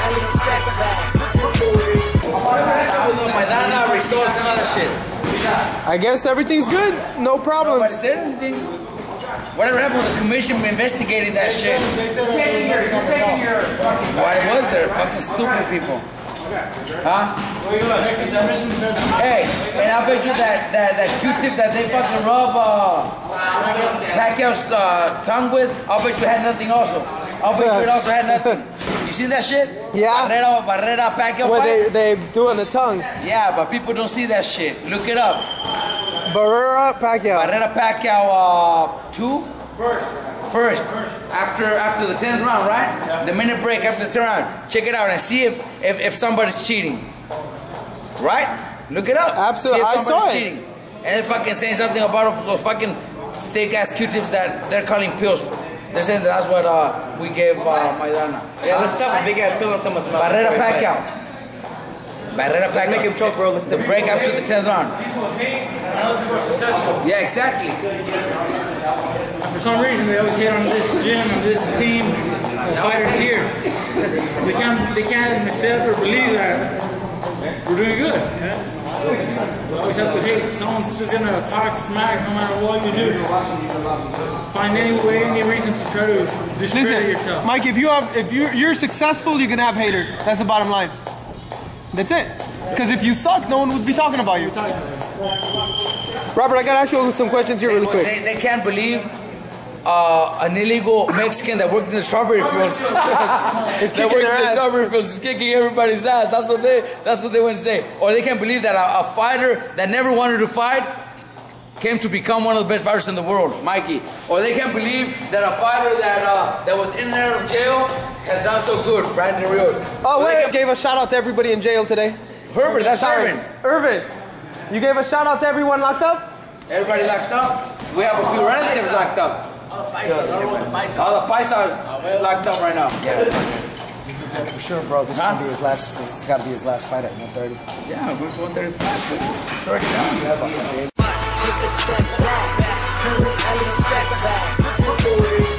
Maidana results and all that shit. I guess everything's good. No problem. Nobody said anything. Whatever happened with the commission investigating that shit? Why was there? Fucking stupid people. Huh? Hey, and I bet you that Q-tip that they fucking rub Pacquiao's tongue with, I'll bet you had nothing also. I'll bet you it also had nothing. You seen that shit? Yeah. Barrera Pacquiao what fight? they do on the tongue. Yeah, but people don't see that shit. Look it up. Barrera Pacquiao. Barrera Pacquiao 2? First. After the 10th round, right? Yeah. The minute break after the 10th round. Check it out and see if somebody's cheating. Right? Look it up. Absolutely. See if somebody's I saw cheating. And they're fucking saying something about those fucking thick ass Q-tips that they're calling pills. They're saying that's what we gave Maidana. Yeah, let's stop a big ass pill on someone's mouth. Barrera Pacquiao. Barrera Pacquiao. Make him choke, bro. Let's the break after the 10th round. Yeah, exactly. For some reason, they always hate on this gym and this team, the fighters here. They can't accept or believe that we're doing good. We always have to hate. Someone's just gonna talk smack no matter what you do. Find any way, any reason to try to discredit yourself. Mike, if you're successful, you're gonna have haters. That's the bottom line. That's it. Because if you suck, no one would be talking about you. Robert, I gotta ask you some questions here really quick. They can't believe an illegal Mexican that worked in the strawberry fields. That worked in the strawberry fields is kicking everybody's ass. That's what they want to say. Or they can't believe that a fighter that never wanted to fight came to become one of the best fighters in the world, Mikey. Or they can't believe that a fighter that was in and out of jail has done so good, Brandon Rios. Oh, wait, gave a shout out to everybody in jail today. Herbert, that's Irvin. Irvin, you gave a shout out to everyone locked up? Everybody locked up? We have a few relatives locked up. All the paisas locked up right now. Yeah. For sure, bro. This is gonna be his last. It's got to be his last fight at 130. Yeah, we're 135. It's already down. Fucking big.